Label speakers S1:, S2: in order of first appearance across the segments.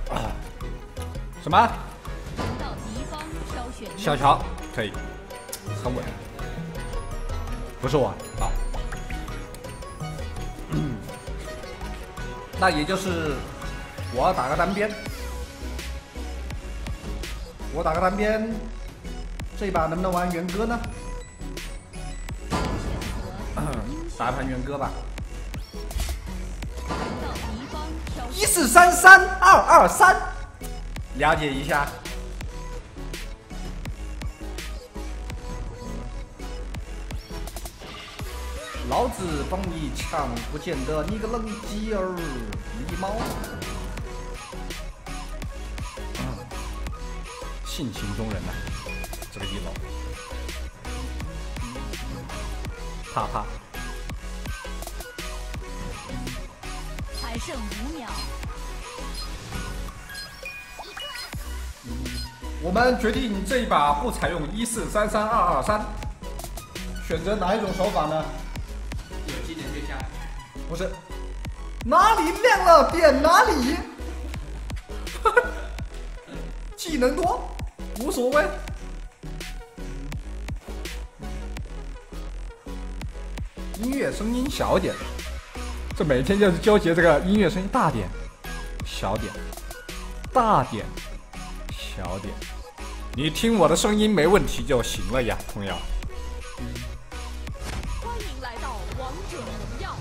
S1: 什么？小乔可以，很稳。不是我啊。那也就是我要打个单边。我打个单边，这一把能不能玩元歌呢？打一盘元歌吧。1433-223，了解一下。老子帮你抢，不见得你个愣鸡儿，狸猫。性情中人呐、这个一楼。啪啪。
S2: 还剩5秒。
S1: 我们决定这一把不采用1433-223，选择哪一种手法呢？
S3: 有技能就下。
S1: 不是，哪里亮了点哪里，技能多无所谓。音乐声音小点，这每天就是纠结这个音乐声音大点、小点、大点、小点。你听我的声音没问题就行了呀，朋友。
S2: 欢迎来到王者荣耀。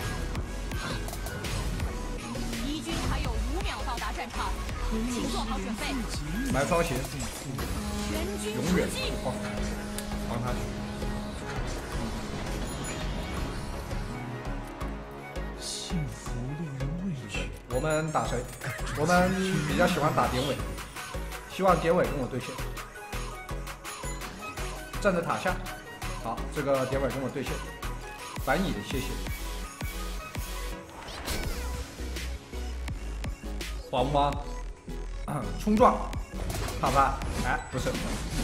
S2: 敌军还有5秒到达战场，请做好准备。
S1: 买双鞋，
S2: 全军
S1: 永远
S2: 出击！
S1: 帮他去。
S4: 幸福令人畏惧。
S1: 我们打谁？我们比较喜欢打典韦，希望典韦跟我对线。站在塔下，好，这个典韦跟我对线，反野，谢谢。黄花，冲撞，啪啪，哎，不是，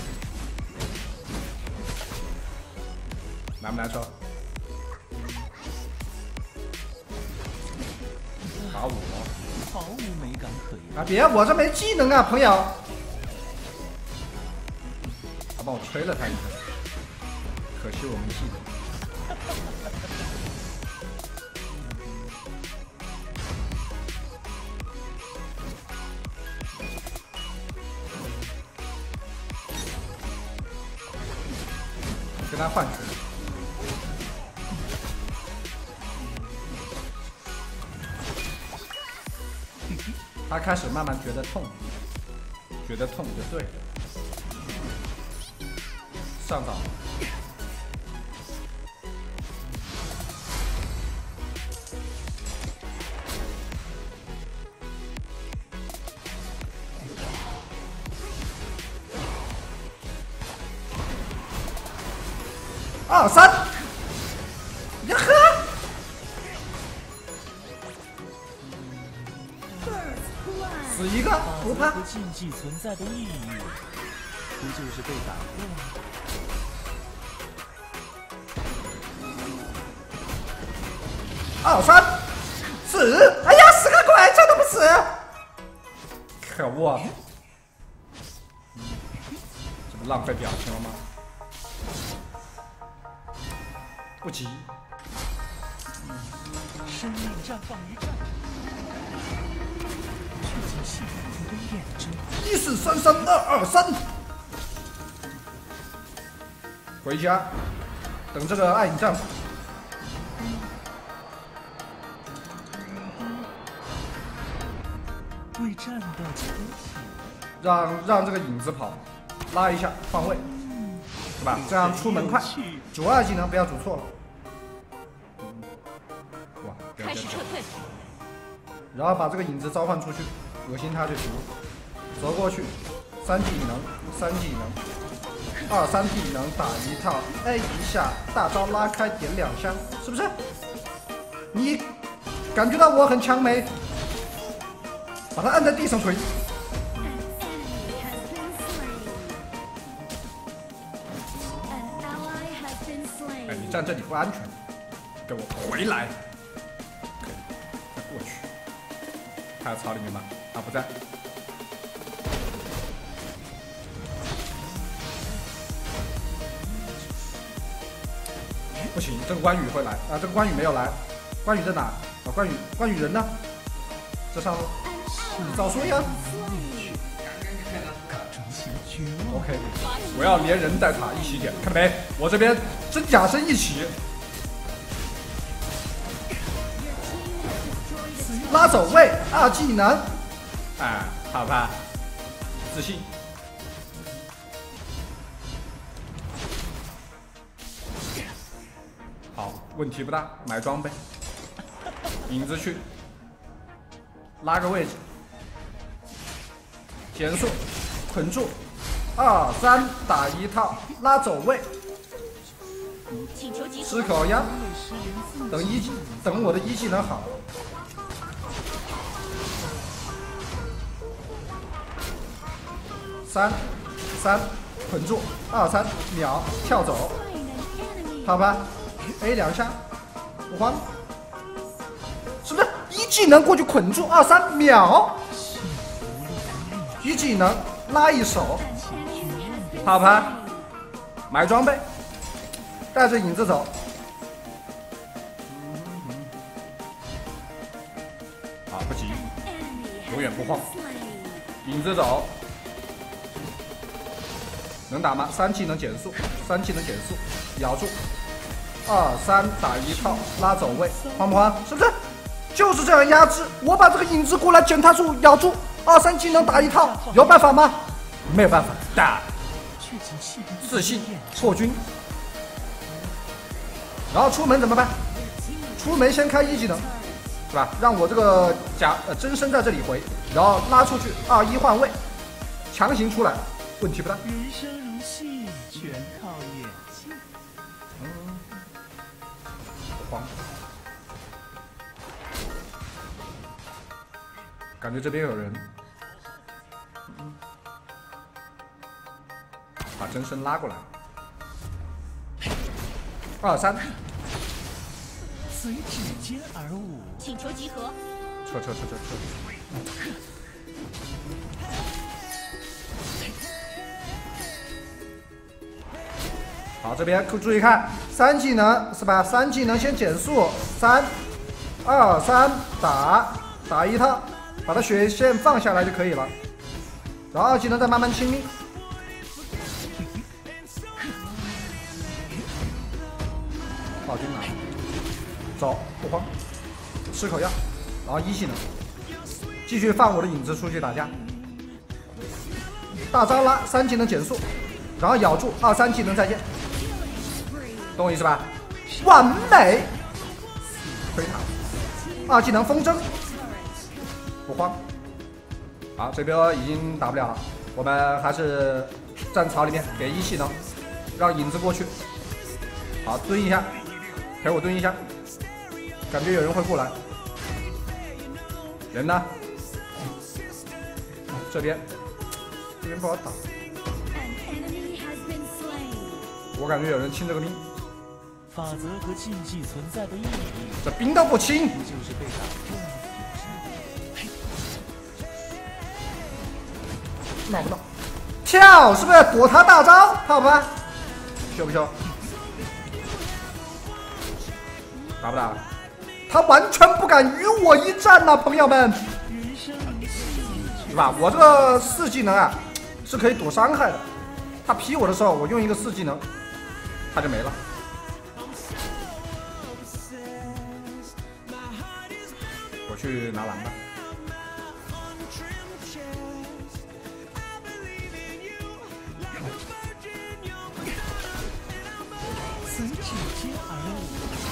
S1: 难不难受？打我，
S4: 毫无美感可言。
S1: 啊，别，我这没技能啊，朋友。他帮我吹了他一下，可惜我没技能。跟他换去。他开始慢慢觉得痛，觉得痛就对了。上岛。2、3，呀呵！死一个，不怕。
S4: 和竞技存在的意义，不就是被打破吗？
S1: 2、3，死！哎呀，死个鬼，这都不死！可恶！这不浪费表情了吗？不急。
S4: 生命绽放于战场，却将幸福的验证。
S1: 1433-223，回家，等这个暗影战法。
S4: 为战斗前体，
S1: 让这个影子跑，拉一下换位，是吧？这样出门快。主2技能不要主错了。哇，
S2: 开始撤退。
S1: 然后把这个影子召唤出去，恶心他就行了。走过去，3技能，3技能，2、3技能打一套 ，A 一下，大招拉开点2下，是不是？你感觉到我很强没？把他按在地上锤。哎，你站这里不安全，给我回来！可以，再过去。他在草里面吗？他不在。 行，这个关羽会来啊，这个关羽没有来，关羽在哪？啊，关羽人呢？这上路，你早说呀！ OK， 我要连人带塔一起点，看到没？我这边真假身一起，拉走位2技能，哎，怕不怕？自信。好，问题不大，买装备，影子去，拉个位置，减速，捆住。 2、3打一套，拉走位，
S2: 请求集合。
S1: 吃口药，等我的1技能好。3捆住，2、3秒跳走，好吧 ，A 2下，不慌，是不是1技能过去捆住，2、3秒，1技能拉一手。 好牌，买装备，带着影子走。好，不急，永远不慌。影子走，能打吗？3技能减速，3技能减速，咬住。2、3打一套，拉走位，慌不慌？是不是？就是这样压制。我把这个影子过来捡他住，咬住。2、3技能打一套，有办法吗？没有办法，打。 自信破军，然后出门怎么办？出门先开1技能，是吧？让我这个真身在这里回，然后拉出去2、1换位，强行出来，问题不大。
S4: 人生如戏，全靠演技。
S1: 慌，感觉这边有人。 把真身拉过来，2、3，
S4: 随指尖而舞。
S2: 请求集合。
S1: 撤！好，这边注意看，3技能是吧？3技能先减速，3、2、3打一套，把它血线放下来就可以了，然后2技能再慢慢清理。 暴君拿，走，不慌，吃口药，然后1技能，继续放我的影子出去打架，大招拉3技能减速，然后咬住2、3技能再见，懂我意思吧？完美，推塔，2技能风筝，不慌，好，这边已经打不了了，我们还是站草里面给1技能，让影子过去，好，蹲一下。 陪我蹲一下，感觉有人会过来。人呢？这边不好打。我感觉有人清这个兵。
S4: 法则和禁忌存在的意义，
S1: 这兵都不清，
S4: 不就是被打破的
S1: 闹不闹？跳是不是躲他大招？好吧，秀不秀？ 打不打？他完全不敢与我一战呐、朋友们，对吧？我这个4技能啊，是可以躲伤害的。他劈我的时候，我用一个4技能，他就没了。我去拿蓝吧。
S4: 随指尖而舞。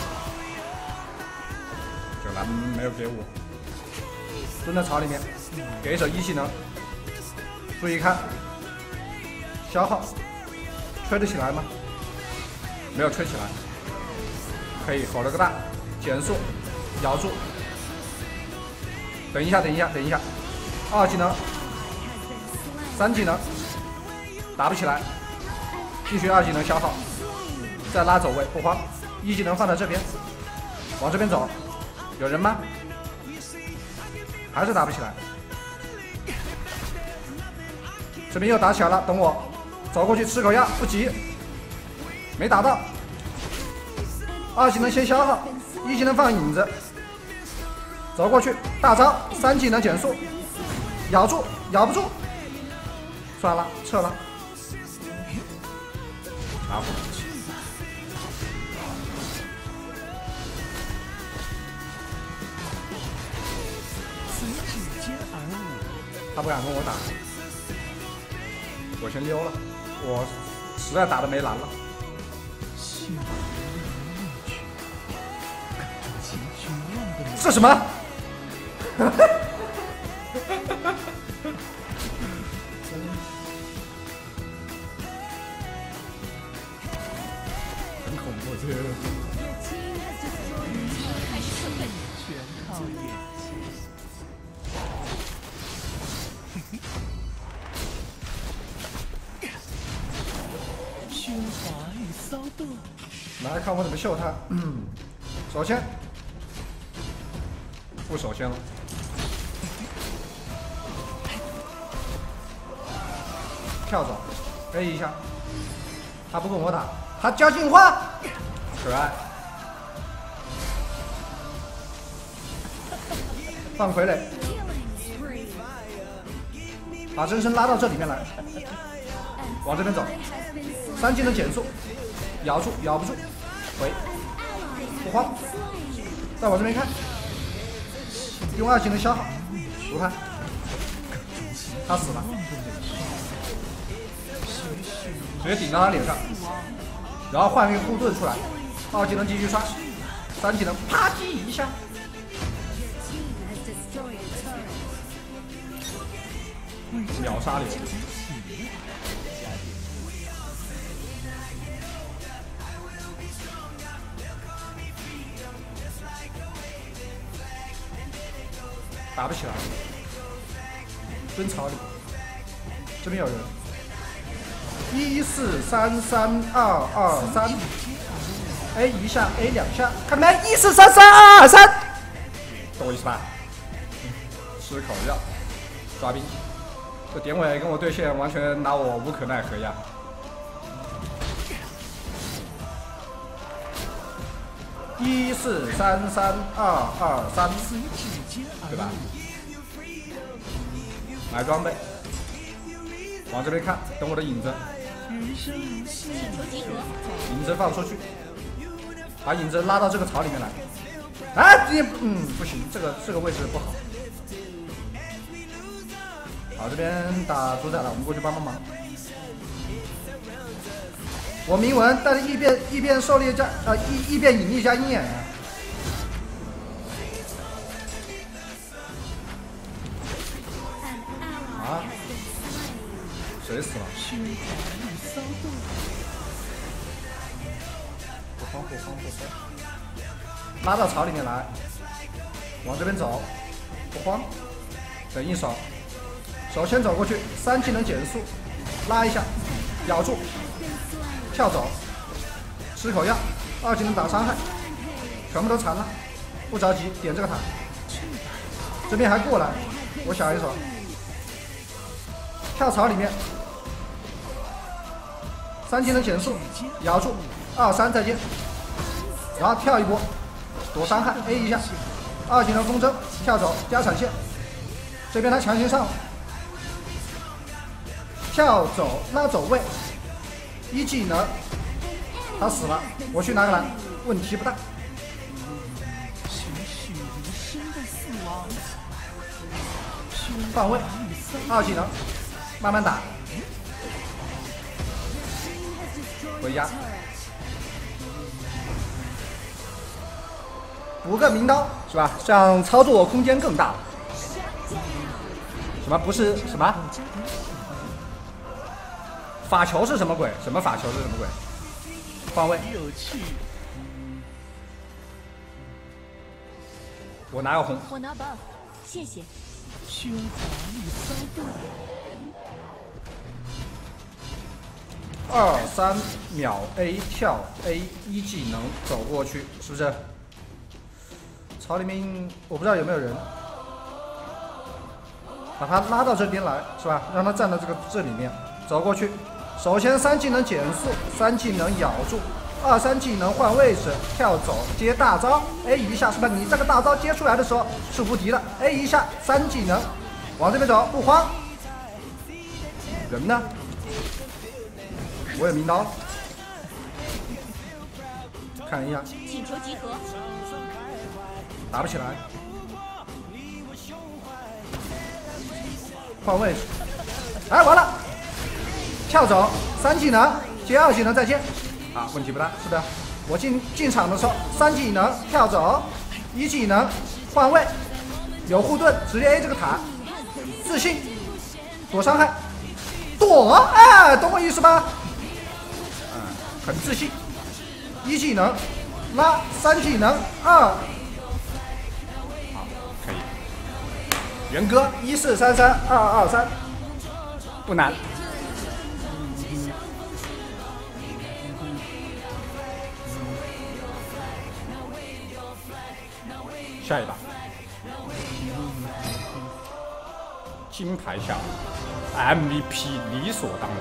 S1: 这个蓝没有给我，蹲在草里面，给一手1技能，注意看，消耗，吹得起来吗？没有吹起来，可以吼了个大，减速，咬住，等一下，2技能，3技能，打不起来，继续2技能消耗，再拉走位，不慌，1技能放在这边，往这边走。 有人吗？还是打不起来。这边又打起来了，等我走过去吃口药，不急，没打到。 2技能先消耗，1技能放影子，走过去，大招，3技能减速，咬住，咬不住，算了，撤了。拿回去。他不敢跟我打，我先溜了，我实在打的没蓝了。这什么？很恐怖，这个。
S4: 全靠演技。喧哗与骚动。
S1: 来看我怎么秀他。首先，不首先了。跳走 ，A 一下。他不跟我打，他交进化，可爱。放傀儡，把真身拉到这里面来，往这边走。3技能减速，咬住，咬不住，回，不慌，再往这边看，用2技能消耗，不怕，他死了，直接顶到他脸上，然后换一个护盾出来，2技能继续刷，3技能啪叽一下，秒杀流。打不起来，蹲草里，这边有人。1433223，A 一下 ，A 2下，看到没？1433223，懂我意思吧？吃口药，抓兵。这典韦跟我对线，完全拿我无可奈何呀。1433223，对吧？买装备，往这边看，等我的影子。影子放出去，把影子拉到这个草里面来。啊，不行，这个位置不好。好，这边打主宰了，我们过去帮帮忙。我铭文带着异变狩猎加异变引力加鹰眼。啊！谁死了？不慌。拉到草里面来，往这边走，不慌。等一手，首先走过去，3技能减速，拉一下，咬住。跳走，吃口药，2技能打伤害，全部都残了，不着急，点这个塔，这边还过来，我想一手，跳草里面，3技能减速，咬住，2、3再见，然后跳一波，躲伤害 ，A 一下，2技能风筝，跳走加闪现，这边他强行上，跳走拉走位。1技能，他死了，我去拿个蓝，问题不大。放位，2技能，慢慢打，回家，补个名刀是吧？这样操作空间更大。什么不是什么？法球是什么鬼？什么法球是什么鬼？放位。我哪有红？
S2: 我拿 buff， 谢谢。
S4: 喧哗与骚动。
S1: 2、3秒 A 跳 A 1技能走过去，是不是？草里面我不知道有没有人，把他拉到这边来，是吧？让他站到这里面，走过去。首先3技能减速，3技能咬住， 2、3技能换位置跳走接大招 ，A 一下是吧？你这个大招接出来的时候束缚敌了 ，A 一下3技能往这边走，不慌。人呢？我有名刀，看一下，
S2: 请求集合。
S1: 打不起来，换位置，哎，完了，跳走3技能接2技能再接。啊，问题不大，是不是？我进场的时候3技能跳走，1技能换位，有护盾，直接 A 这个塔，自信躲伤害，躲，哎，懂我意思吧？很自信，1技能拉，3技能2，好，可以。元哥14332223，不难。下一把，金牌项目 MVP 理所当然。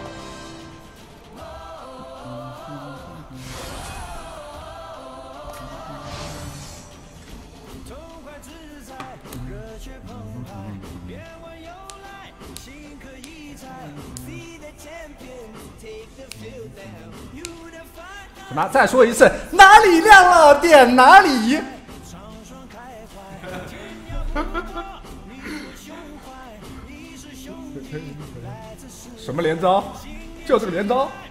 S1: 什么？再说一次，哪里亮了点哪里。什么连招？就这个连招。